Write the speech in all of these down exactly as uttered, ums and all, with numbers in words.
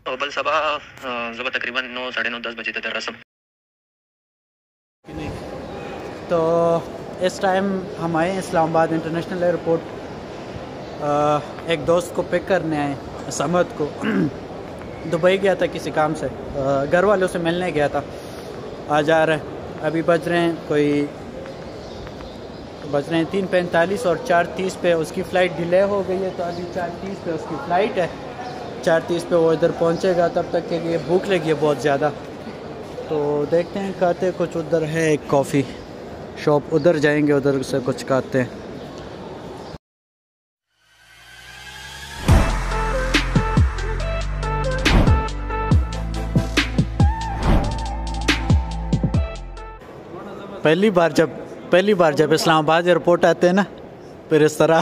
बल सुबह सुबह तकरीबन नौ साढ़े नौ दस बजे तक रस्म। तो इस टाइम हम आए इस्लामाबाद इंटरनेशनल एयरपोर्ट, एक दोस्त को पिक करने आए, समद को। दुबई गया था किसी काम से, घर वालों से मिलने गया था। आ जा रहे हैं, अभी बज रहे हैं कोई बज रहे हैं तीन पैंतालीस और चार तीस पे उसकी फ़्लाइट डिले हो गई है। तो अभी चार तीस पे उसकी फ़्लाइट है, चार तीस पे वो इधर पहुंचेगा। तब तक के लिए भूख लगी है बहुत ज़्यादा, तो देखते हैं खाते कुछ। उधर है एक कॉफ़ी शॉप, उधर जाएंगे, उधर से कुछ खाते हैं। पहली बार जब पहली बार जब इस्लामाबाद एयरपोर्ट आते हैं ना, फिर इस तरह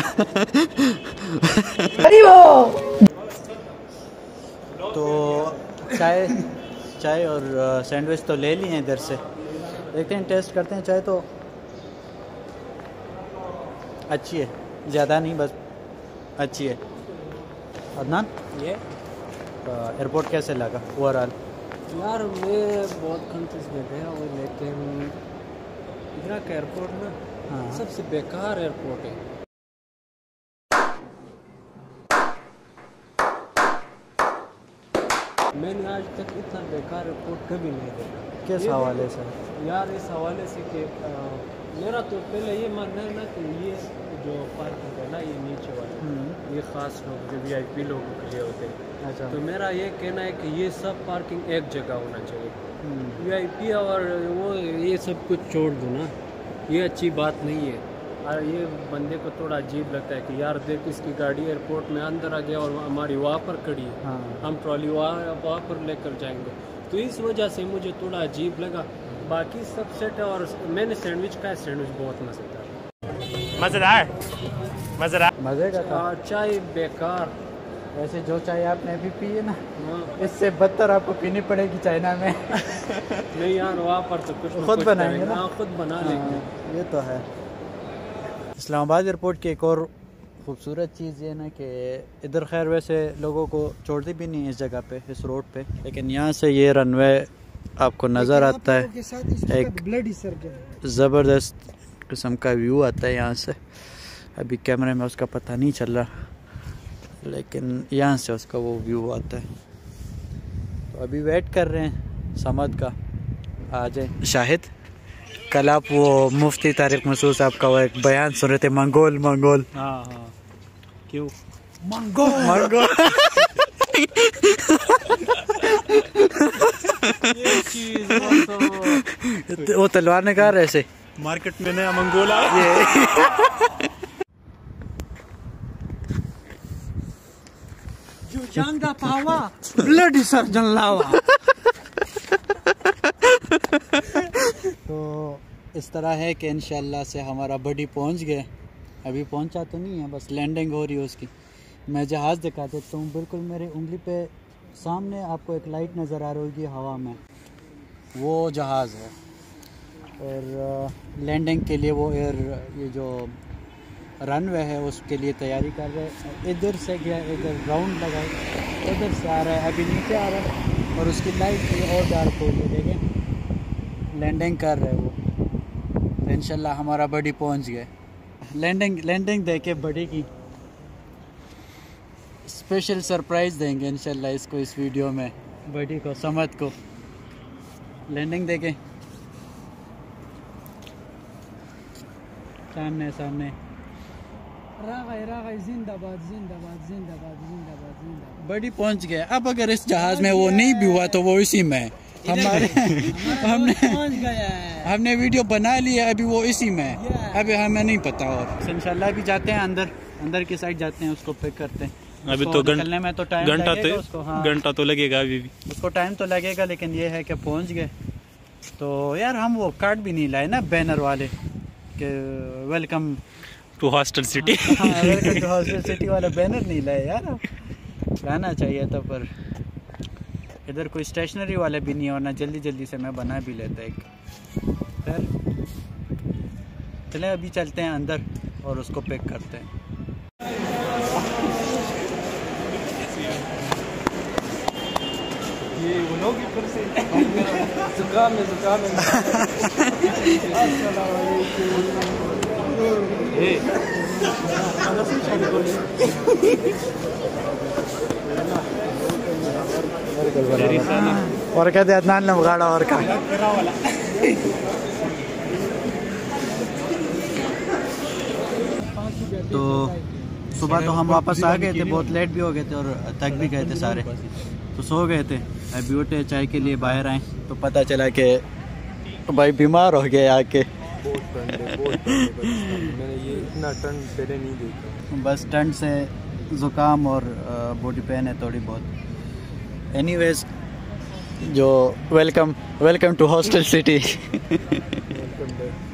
तो चाय चाय और सैंडविच तो ले लिए हैं इधर से। देखते हैं, टेस्ट करते हैं। चाय तो अच्छी है, ज़्यादा नहीं, बस अच्छी है। अदनान, ये एयरपोर्ट कैसे लगा ओवरऑल? यार मैं बहुत कंट्रीज में गया हूँ, लेकिन इधर का एयरपोर्ट ना हाँ। सबसे बेकार एयरपोर्ट है। मैंने आज तक इतना बेकार एयरपोर्ट कभी नहीं देखा। किस हवाले से? यार इस हवाले से कि मेरा तो पहले ये मानना है ना कि ये जो पार्किंग है ना, ये नीचे वाले ये ख़ास लोग जो वी आई पी लोगों के लिए होते हैं। अच्छा। तो मेरा ये कहना है कि ये सब पार्किंग एक जगह होना चाहिए। वी आई पी और वो ये सब कुछ छोड़ दो ना, ये अच्छी बात नहीं है। और ये बंदे को थोड़ा अजीब लगता है कि यार देख, इसकी गाड़ी एयरपोर्ट में अंदर आ गया और हमारी वहाँ पर खड़ी है। हाँ। हम ट्रॉली वहाँ वहाँ पर लेकर जाएंगे, तो इस वजह से मुझे थोड़ा अजीब लगा। बाकी सब सेट है। और मैंने सैंडविच खाया, सैंडविच बहुत मज़ेदार मज़ेदार मज़ेदार मज़े का था। चाय बेकार। वैसे जो चाय आपने अभी पी है ना, इससे बदतर आपको पीनी पड़ेगी चाइना में। नहीं यार, वहाँ पर तो कुछ खुद बनाएंगे ना, खुद बना लेंगे। ये तो है। इस्लामाबाद एयरपोर्ट की एक और ख़ूबसूरत चीज़ ये ना कि इधर खैर वैसे लोगों को छोड़ती भी नहीं है इस जगह पे, इस रोड पे, लेकिन यहाँ से ये रनवे आपको नज़र आता है। एक ज़बरदस्त किस्म का व्यू आता है यहाँ से। अभी कैमरे में उसका पता नहीं चल रहा, लेकिन यहाँ से उसका वो व्यू आता है। तो अभी वेट कर रहे हैं समद का, आ जाए। शाहिद, कल आप वो मुफ्ती तारिक मसूद साहब का वो एक बयान सुन रहे थे, मंगोल मंगोल। हाँ हाँ, क्यों मंगोल मंगोल ये चीज वो, वो तलवार ने कहा ऐसे मार्केट में नया मंगोल आया। जो चांगा पावा ब्लडी सर्जन लावा। तो इस तरह है कि इंशाल्लाह से हमारा बडी पहुंच गए। अभी पहुंचा तो नहीं है, बस लैंडिंग हो रही है उसकी। मैं जहाज़ दिखा देता हूँ। बिल्कुल मेरी उंगली पे सामने आपको एक लाइट नज़र आ रही होगी हवा में, वो जहाज़ है। और लैंडिंग के लिए वो एयर ये जो रनवे है उसके लिए तैयारी कर रहे हैं। इधर से गया, इधर राउंड लगाए, इधर से आ रहा है, अभी नीचे आ रहा है और उसकी लाइट और डार्क हो गई। देखें, लैंडिंग कर रहे हैं वो। तो इंशाल्लाह हमारा बडी पहुंच गए। लैंडिंग लैंडिंग देके बडी की स्पेशल सरप्राइज़ देंगे इंशाल्लाह इसको, इस वीडियो में बडी को, समद को। लैंडिंग देखें सामने सामने। जिंदाबाद जिंदाबाद जिंदाबाद जिंदाबाद जिंदाबाद। बड़ी पहुंच गया। अब अगर इस जहाज में वो नहीं भी हुआ तो वो इसी में हमारे हमने पहुंच गया है। हमने वीडियो बना लिया, अभी वो इसी में, अभी हमें नहीं पता। और इंशाल्लाह भी जाते हैं अंदर, अंदर की साइड जाते हैं, उसको पिक करते हैं। अभी तो निकलने में तो टाइम घंटा लगेगा उसको। हाँ, घंटा तो लगेगा, अभी भी उसको टाइम तो लगेगा, लेकिन ये है कि पहुंच गए। तो यार हम वो कार्ड भी नहीं लाए ना, बैनर वाले कि welcome to hostel city. Welcome to hostel city वाला बैनर नहीं लाए यार, लाना चाहिए था। पर इधर कोई स्टेशनरी वाले भी नहीं है, वरना जल्दी जल्दी से मैं बना भी लेता एक। फिर चले अभी चलते हैं अंदर और उसको पिक करते हैं। होगी फिर से जुकाम है जुकाम है। और कहते अदनान ने बगाड़ा और का तो सुबह तो हम वापस आ गए थे, बहुत लेट भी हो गए थे और थक भी गए थे सारे, तो सो गए थे। अभी उठे चाय के लिए बाहर आए तो पता चला कि भाई बीमार हो गया आके। बहुत ठंड है, बहुत ठंड है, मैंने ये इतना ठंड पहले नहीं देखा। बस ठंड से ज़ुकाम और बॉडी पेन है थोड़ी बहुत। एनीवेज जो welcome welcome to hostel city. Welcome back.